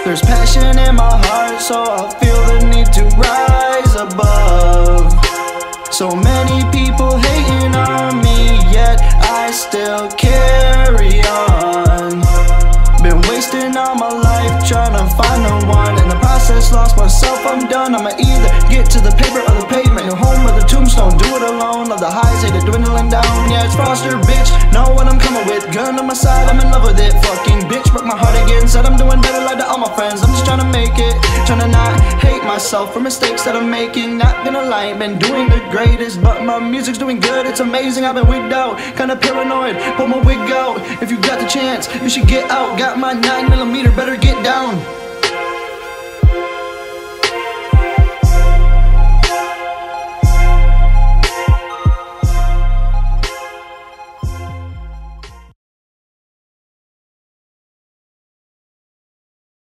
There's passion in my heart, so I feel the need to rise above. So many people hating on me, yet I still carry on. Been wasting all my life trying to find the one. In the process lost myself, I'm done. I'ma either get to the paper or the pavement. New home or the tombstone, do it alone. Love the highs, hate it dwindling down. Yeah, it's Foster, bitch, know what I'm coming with. Gun on my side, I'm in love with it. Fucking bitch, broke my heart again. Said I'm doing better like to all my friends. I'm just trying to make it, trying to not hate myself for mistakes that I'm making. Not gonna lie, ain't been doing the greatest, but my music's doing good, it's amazing. I've been wigged out, kinda paranoid, pull my wig out. If you got the chance, you should get out. Got my 9mm, better get down.